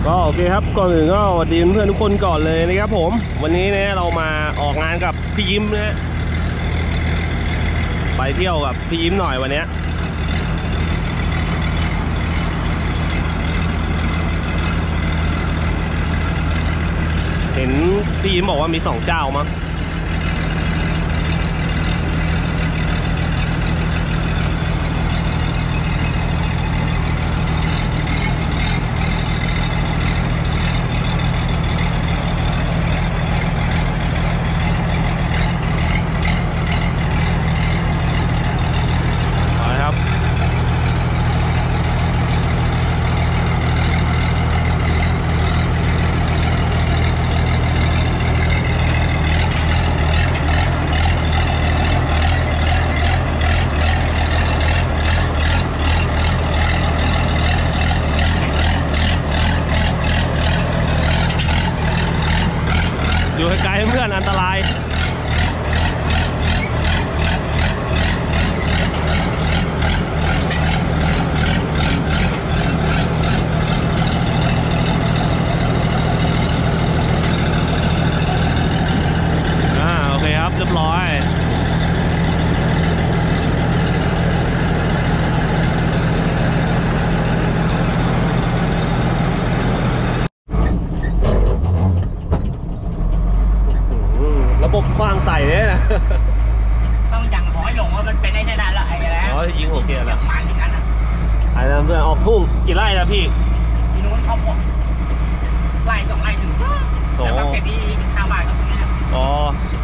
ก็โอเคครับก่อนอื่นก็สวัสดีเพื่อนทุกคนก่อนเลยนะครับผมวันนี้เนี่ยเรามาออกงานกับพี่ยิ้มนะไปเที่ยวกับพี่ยิ้มหน่อยวันนี้เห็นพี่ยิ้มบอกว่ามี2 เจ้ามั้งอยู่ไกลๆเพื่อนอันตรายโอเคครับเรียบร้อยระบบกว้างใส่เลยนะต้องอย่างหอยหลงว่ามันเป็นได้นานละไอ้แล้วอ๋อยิงโอเคแล้วมันอย่างนั้นอ่ะไอ้นั่นเพื่อนออกทุ่งกี่ไร่แล้วพี่ที่นู้นเขาบอกไร่2 ไร่ถึงแล้วก็เก็บที่ข้างบ้านเขาตรงนี้อ๋อ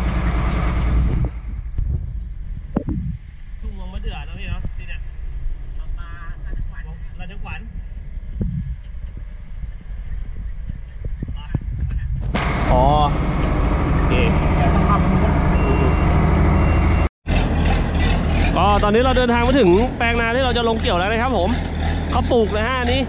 ทุ่งมองมะเดื่อนะพี่เนาะที่เนี่ยมาราชขวัญอ๋อโอเคก็ตอนนี้เราเดินทางมาถึงแปลงนาที่เราจะลงเกี่ยวแล้วนะครับผมเขาปลูกนะฮะอันนี้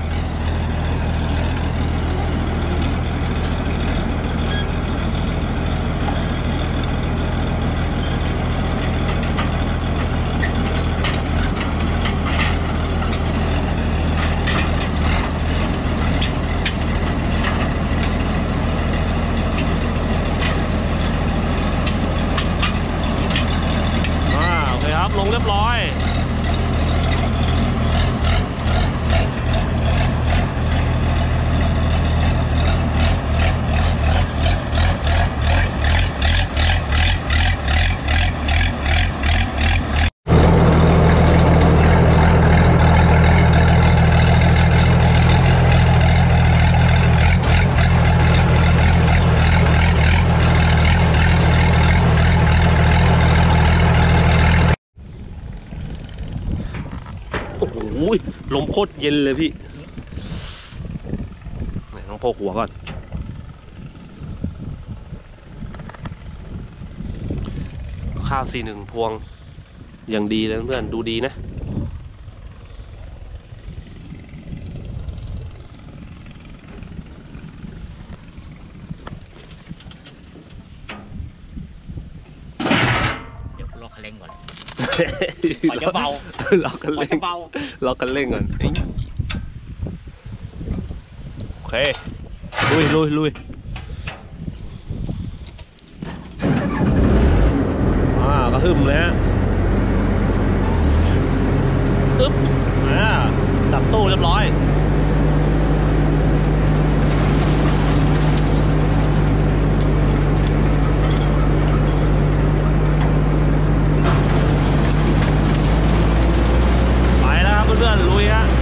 ลงเรียบร้อยลมโคตรเย็นเลยพี่ต้องโผล่หัวก่อนข้าว41 พวงอย่างดีเลยเพื่อนดูดีนะเดี๋ยวล็อกคันเร่งก่อนขอจะเบาล็อกคันเร่งล็อกคันเร่งก่อนโอเคลุยกระหึ่มเลยฮะอึ๊บสับตู้เรียบร้อยไปแล้วครับเพื่อนๆลุยฮะ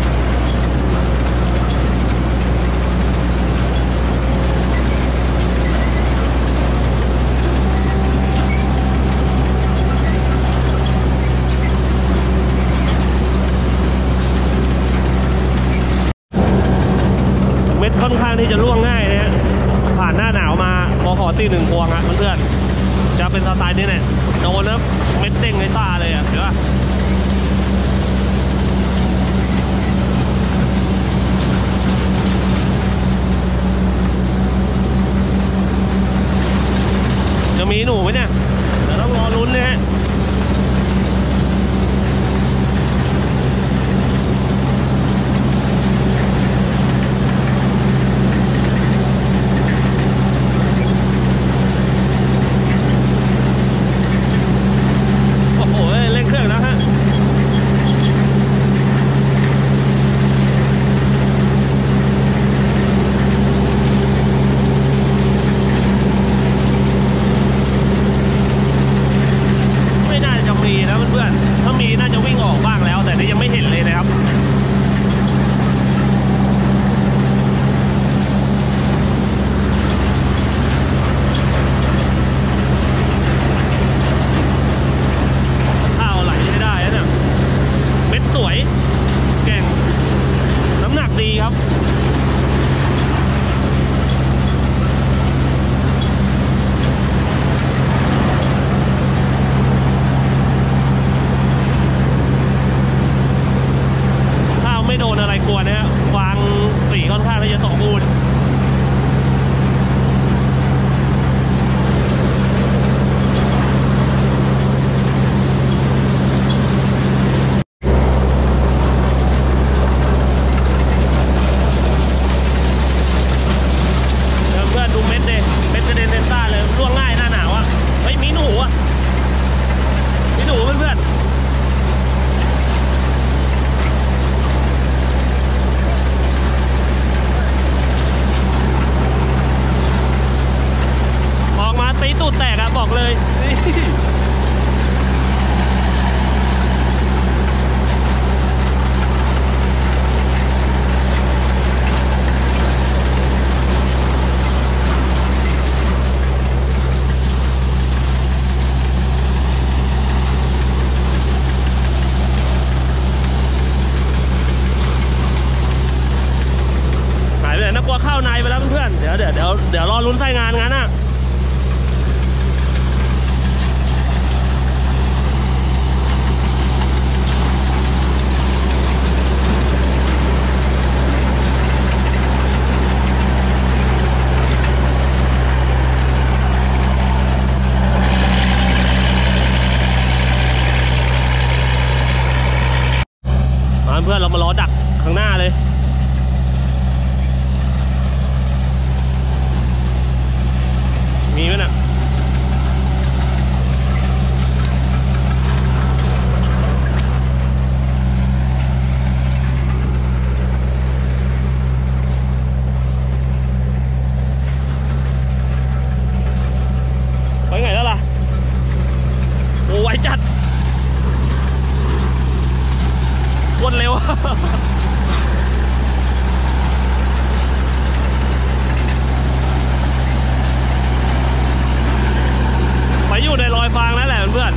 ค่อนข้างที่จะล่วงง่ายนะฮะผ่านหน้าหนาวมาขอ41 พวงอะเพื่อนๆจะเป็นสไตล์นี้เนี่ยโดนแล้วเม็ดเด้งในตาเลยอะเห็นปะจะมีหนูไหมเนี่ยเดี๋ยวต้องรอลุ้นนะฮะ ไปกว่าเข้าในไปแล้วเพื่อนๆเดี๋ยวรอลุ้นไส้งานงั้นอ่ะเพื่อนเรามารอดักข้างหน้าเลยมีไหมน่ะไปไงแล้วล่ะโอ้ไวจัดวนเร็ว ไปอยู่ในรอยฟางนั่นแหละเพื่อน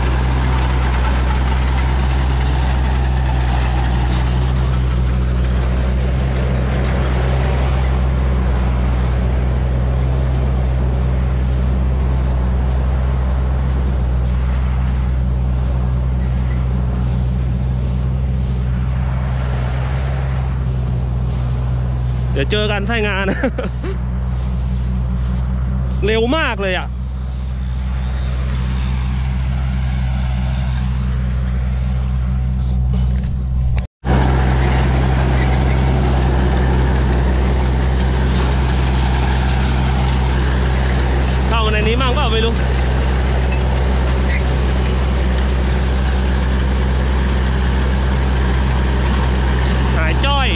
เดี๋ยวเจอกันไส้งาน เร็วมากเลยอ่ะเข้ามาในนี้มั่งเปล่าไม่รู้หายจ้อย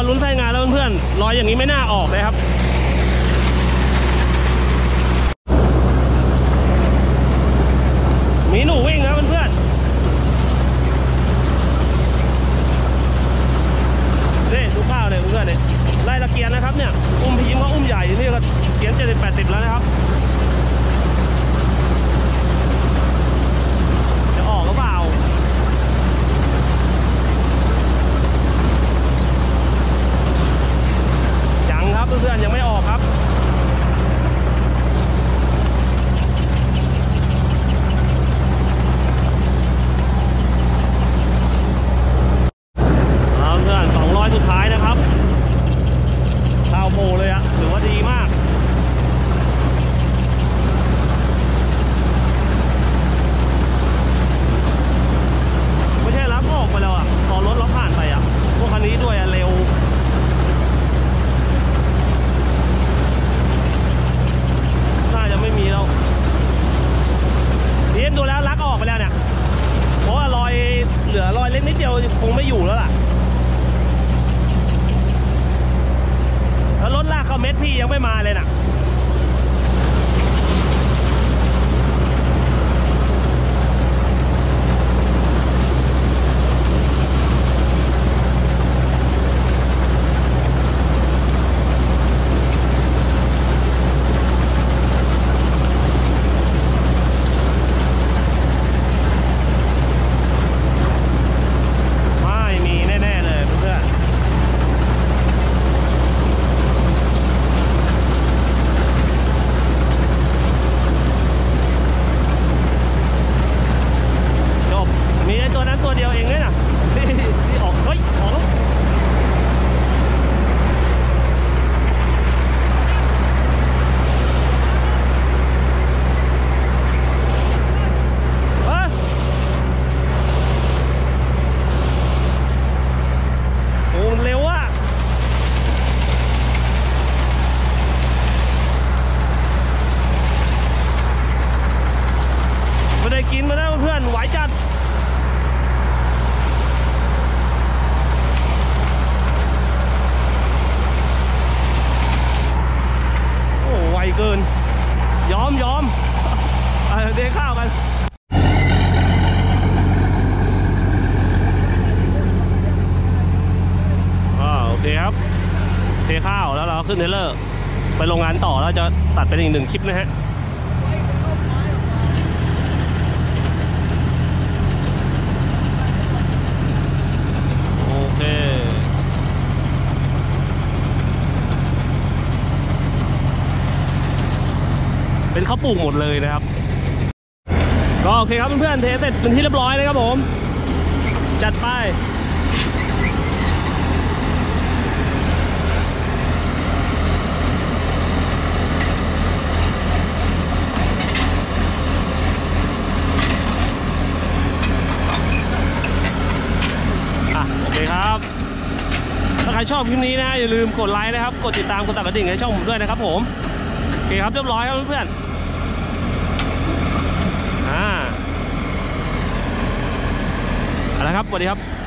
ลุ้นไส้งานแล้วเพื่อนๆรอยอย่างนี้ไม่น่าออกเลยครับมีหนูวิ่งนะเพื่อนๆนี่ดูข้าวเนี่ยเพื่อนๆเนี่ยไล่ตะเกียนนะครับเนี่ยอุ้มพีมก็อุ้มใหญ่นี่ก็เกียน70-80แล้วนะครับจะออกหรือเปล่ายังครับเพื่อนๆยังไม่ออกครับสุดท้ายนะครับข้าวโพเลยอะถือว่าดีมากไม่ใช่รับออกไปแล้วอะพอรถเราผ่านไปอะพวกคันนี้ด้วยอะเร็วน่าจะไม่มีแล้วเรียนดูแล้วลักออกไปแล้วเนี่ยเพราะว่ารอยเหลือรอยเล็กนิดเดียวคงไม่อยู่แล้วล่ะแล้วรถลากเข้าเม็ดพี่ยังไม่มาเลยน่ะไม่มีแน่ๆเลยเพื่อนมีไอ้ตัวนั้นตัวเดียวเองเลยนะที่ออกเฮ้ยออกโอ้เร็วอะไม่ได้กินมาแล้วเพื่อนไหวจัดไวเกินยอมเดี๋ยวข้าวกันโอเคครับเทข้าวแล้วเราขึ้นเทรลเลอร์ไปโรงงานต่อแล้วจะตัดเป็นอีก1 คลิปนะฮะโอเคเป็นข้าวปลูกหมดเลยนะครับก็โอเคครับเพื่อนๆเทเสร็จเป็นที่เรียบร้อยนะครับผมจัดไปโอเคครับถ้าใครชอบคลิปนี้นะอย่าลืมกดไลค์นะครับกดติดตามกดสั่นกระดิ่งให้ช่องผมด้วยนะครับผมโอเคครับเรียบร้อยครับเพื่อนๆเอาละครับสวัสดีครับ